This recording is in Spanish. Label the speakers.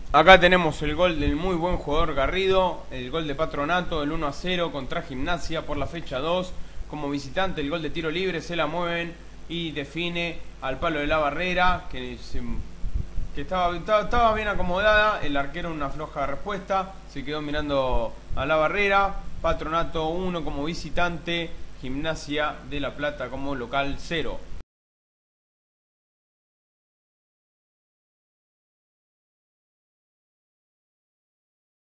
Speaker 1: Acá tenemos el gol del muy buen jugador Garrido, el gol de Patronato, el 1-0 contra Gimnasia por la fecha 2. Como visitante, el gol de tiro libre, se la mueven y define al palo de la barrera, que estaba bien acomodada. El arquero una floja respuesta, se quedó mirando a la barrera. Patronato 1 como visitante, Gimnasia de La Plata como local 0.